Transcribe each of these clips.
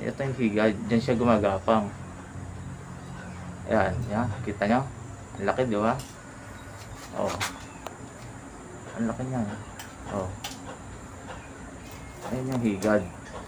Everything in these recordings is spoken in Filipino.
ito yung higad, dyan siya gumagapang. Ayan, yan, kita nyo? Ang laki, di ba? Oh, ang laki niya. Oh, ayun yung higad.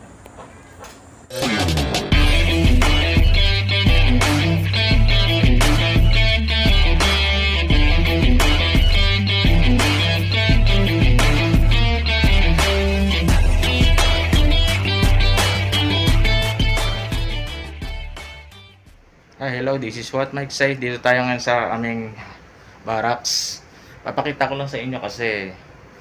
Hello, this is what Mike say. Dito tayo ngayon sa aming barracks. Papakita ko lang sa inyo kasi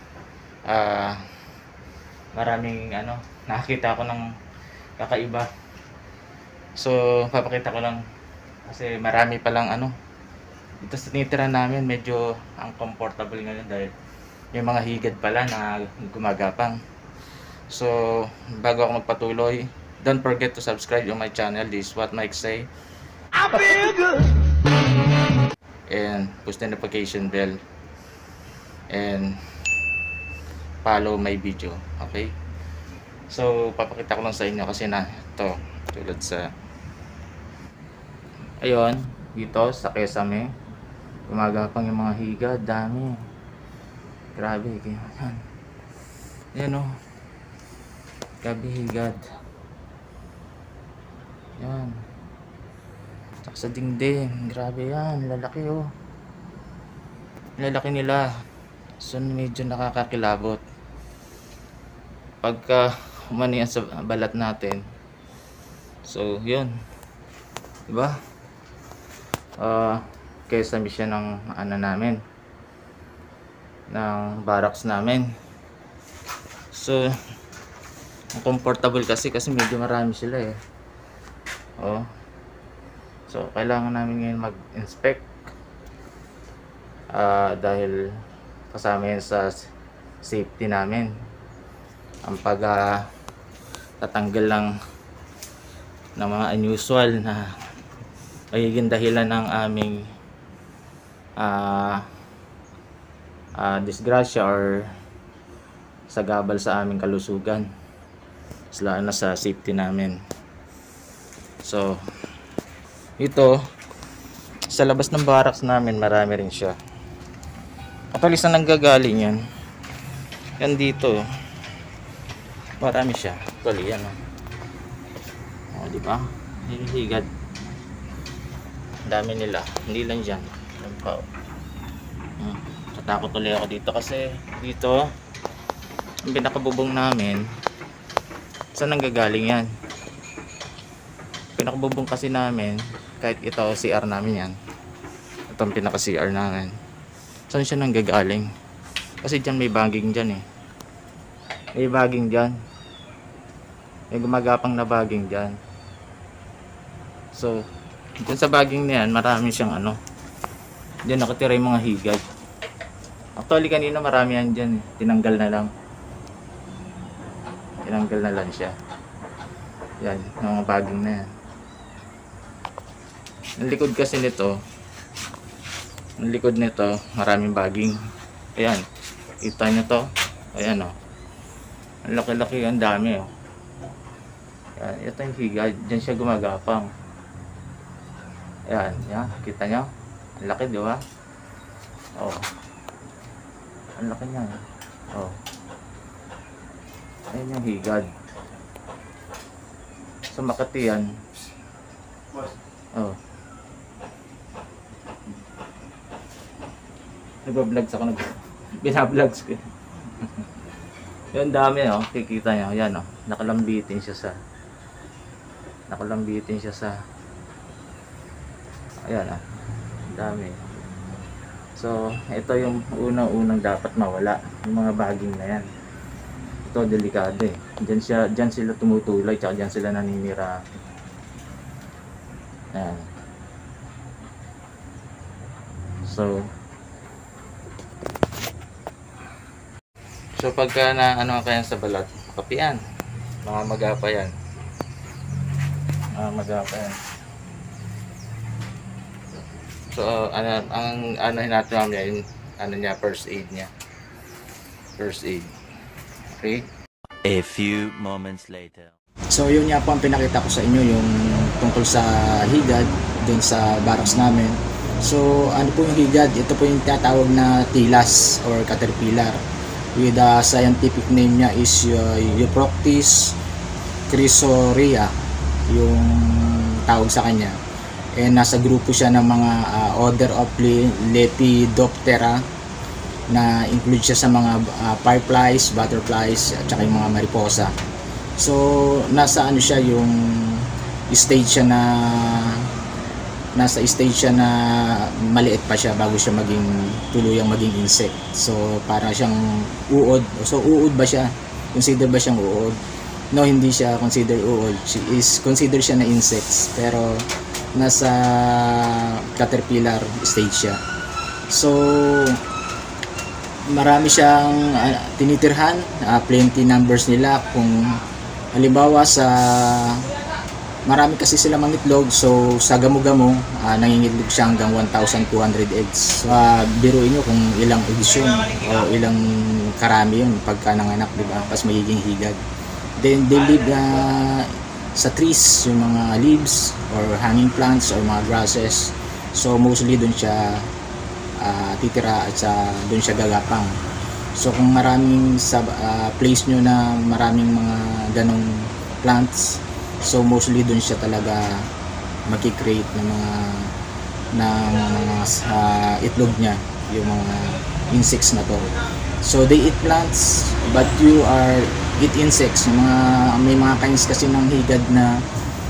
maraming nakakita ko ng kakaiba. So, papakita ko lang kasi marami palang dito sa tinitira namin medyo uncomfortable ngayon dahil may mga higad pala na gumagapang. So, bago ako magpatuloy, don't forget to subscribe on my channel. This is what Mike say. I feel good. And push the notification bell and follow my video. Okay, so papakita ko lang sa inyo kasi na ito tulad sa ayun dito sa Kesame gumagapang yung mga higa, dami, grabe, yan o, grabe higad yan. Sa dingding, grabe yan, lalaki oh, lalaki nila. So medyo nakakakilabot pagka umani sa balat natin. So yun, diba? Kesame siya ng namin, ng barracks namin. So comfortable kasi medyo marami sila eh. Oh, so kailangan namin ngayon mag-inspect dahil kasama yan sa safety namin ang tatanggal lang ng mga unusual na magiging dahilan ng aming disgrasya or sagabal sa aming kalusugan, lalo na sa safety namin. So ito sa labas ng barracks namin marami rin siya. Katalis na nanggagaling yan. Yan dito. Marami siya. Actually yan oh. Oh, di ba? Higad. Dami nila. Hindi lang diyan. Yan pa. Tatakot ulit ako dito kasi dito ang pinakabubong namin. Saan nanggagaling yan? Pinakabubong kasi namin, kahit ito CR namin yan, itong pinaka CR namin, saan siya nanggagaling? Kasi dyan may bagging dyan eh, may bagging dyan, may gumagapang na bagging dyan. So dyan sa bagging na yan marami siyang dyan nakatira yung mga higad. Actually kanina marami yan dyan eh. Tinanggal na lang siya. Yan yung mga bagging na yan. Ang likod kasi nito, ang likod nito maraming bagging. Ayan, kita nyo to. Ayan oh, ang laki-laki, ang dami oh. Ayan, ito yung higad, dyan siya gumagapang. Ayan, yan, kita nyo, ang laki, di ba? Oh, ang laki niya oh. Ayan yung higad. So Makati yan. Oh, nagba-vlogs ako, binablogs ko. Yung dami oh, kikita nyo, yan oh, nakalambitin siya sa ayan oh, dami. So ito yung unang dapat mawala, yung mga bagging na yan. Ito delikado eh, dyan sila tumutulay, tsaka dyan sila naninira. Ayan. So pagka na kaya sa balat, kapian, mga magapa yan. So ang natin yung first aid niya. First aid. Okay? A few moments later. So So yun nga po ang pinakita ko sa inyo, yung tungkol sa higad dun sa barracks namin. So ano po yung higad? Ito po yung tinatawag na tilas or caterpillar, with the scientific name niya is Euproctis chrysorea yung tawag sa kanya. And nasa grupo siya ng mga order of Lepidoptera, na include siya sa mga fireflies, butterflies, at saka yung mga mariposa. So nasa ano siya, yung stage siya na nasa stage siya na maliit pa siya bago siya maging tuluyang maging insect. So para siyang uod. So uod ba siya? Consider ba siyang uod? No, hindi siya consider uod. She is consider siya na insects, pero nasa caterpillar stage siya. So marami siyang tinitirhan, plenty numbers nila. Kung halimbawa sa marami kasi sila mangitlog, so sa gamo-gamo nangingitlog siya hanggang 1,200 eggs. So, biruin nyo kung ilang eggs yun o ilang karami yun pagka nanganak, diba? Pas magiging higad. Then they live sa trees, yung mga leaves or hanging plants or mga grasses. So mostly dun siya titira at dun siya gagapang. So kung maraming sa place nyo na maraming mga ganong plants, so mostly dun siya talaga makikreate ng mga itlog niya, yung mga insects na to. So they eat plants, but you are eat insects. May mga kinds kasi ng higad na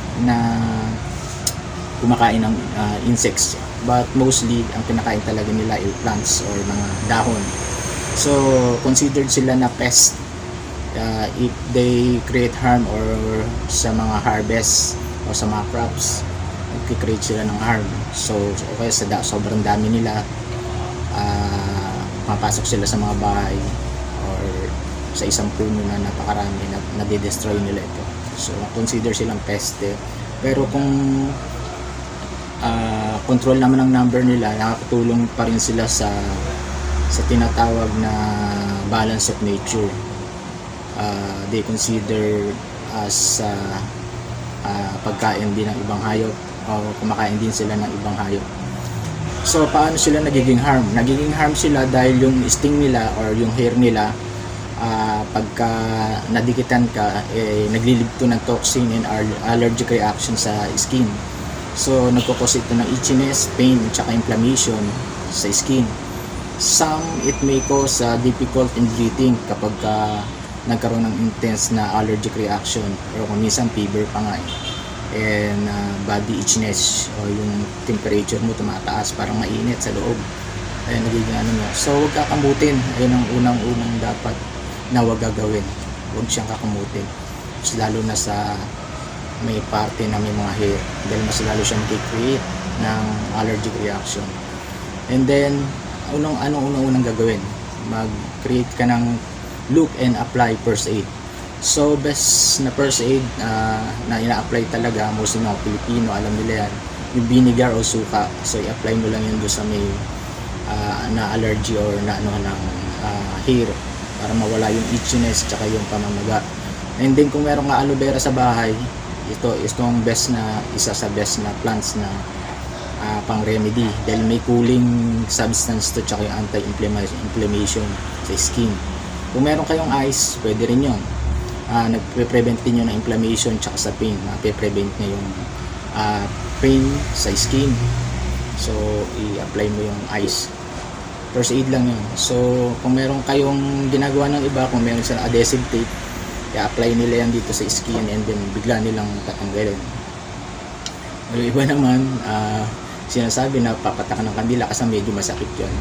kumakain ng insects, but mostly ang kinakain talaga nila ay plants or mga dahon. So considered sila na pest if they create harm or sa mga harvest o sa mga crops, nagki-create sila ng harm. So okay, sobrang dami nila, papasok sila sa mga bahay or sa isang puno na napakarami na nade-destroy nila ito. So consider silang peste. Pero kung control naman ang number nila, nakakatulong pa rin sila sa tinatawag na balance of nature. They consider as pagkain din ng ibang hayop, o kumakain din sila ng ibang hayop. So paano sila nagiging harm? Nagiging harm sila dahil yung sting nila or yung hair nila, pagka nadikitan ka, naglilibto ng toxin and allergic reaction sa skin. So nagkukos ito ng itchiness, pain, at saka inflammation sa skin. Some it may cause difficult in breathing kapag nagkaroon ng intense na allergic reaction, or kung minsan fever pa nga and body itchiness, o yung temperature mo tumataas, parang mainit sa loob, ay nagiging ano mo. So huwag kakamutin. Ayun ang unang dapat na huwag gagawin. Huwag siyang kakamutin, lalo na sa may parte na may mga hair, dahil mas lalo siyang mag-create ng allergic reaction. And then unang gagawin, mag-create ka ng look and apply first aid. So best na first aid na ina-apply talaga, mostly mga Pilipino, alam nila yan, yung vinegar o suka. So i-apply mo lang yun doon sa may na allergy or na ng hair, para mawala yung itchiness tsaka yung pamamaga. And then kung meron ka aloe vera sa bahay, itong isa sa best na plants na pang remedy, dahil may cooling substance to tsaka yung anti-inflammation sa skin. Kung meron kayong ice, pwede rin yun. Nagpe-prevent din yun ng inflammation tsaka sa pain. Nagpe-prevent niya yung pain sa skin. So i-apply mo yung ice. First aid lang yun. So kung meron kayong ginagawa ng iba, kung meron silang adhesive tape, i-apply nila yan dito sa skin and then bigla nilang tatanggalin. Yung iba naman, sinasabi na papatak ng kandila kasi medyo masakit yun.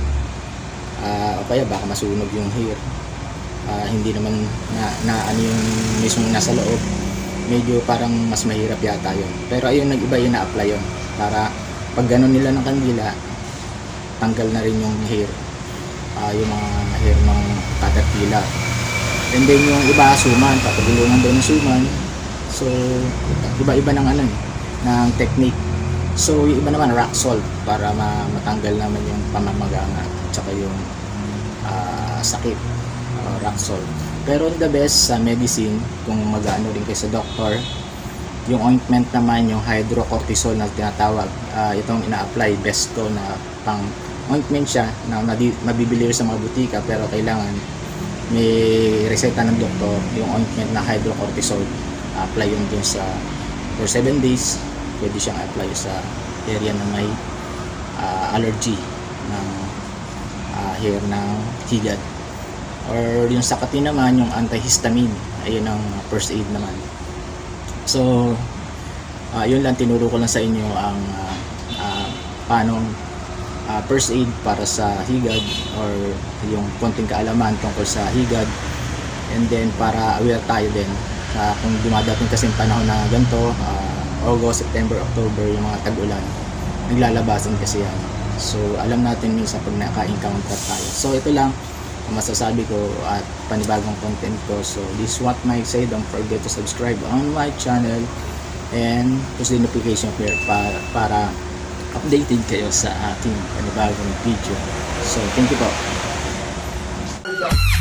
O kaya baka masunog yung hair. Hindi naman na ano yung mismo nasa loob, medyo parang mas mahirap yata yun. Pero ayun, nag-iba yun, na-apply yun para pag gano'n nila ng kandila, tanggal na rin yung hair, yung mga hair ng caterpillar. And then yung iba, suman, papagulungan daw ng suman. So iba-iba ng ng technique. So yung iba naman rock salt para matanggal naman yung pamamaga at saka yung sakit, rock salt. Pero the best sa medicine, kung mag-ano rin kayo sa doktor, yung ointment naman, yung hydrocortisone na tinatawag, itong ina-apply, Besto na pang ointment siya na mabibili sa mga butika, pero kailangan may reseta ng doktor. Yung ointment na hydrocortisone, apply yun din sa for 7 days. Pwede siyang apply sa area na may allergy ng hair ng higad. Or yung sakati naman, yung antihistamine, ayun ang first aid naman. So yun lang, tinuro ko lang sa inyo ang paano first aid para sa higad, or yung konting kaalaman tungkol sa higad. And then para aware tayo din kung dumadating kasing panahon na ganito, August, September, October, yung mga tag-ulan, naglalabasan kasi yan. So alam natin minsan pag naka-encounter tayo. So ito lang ang masasabi ko at panibagong content ko. So this is what I say. Don't forget to subscribe on my channel and push the notification bell para updated kayo sa aking panibagong video. So thank you po.